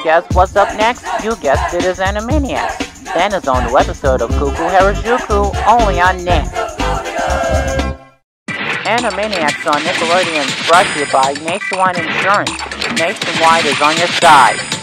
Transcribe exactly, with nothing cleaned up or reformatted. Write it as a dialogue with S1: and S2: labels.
S1: guess what's up next? You guessed it is Animaniacs. Dan is on the episode of Cuckoo Harajuku, only on Nick. Animaniacs on Nickelodeon is brought to you by Nationwide Insurance. Nationwide is on your side.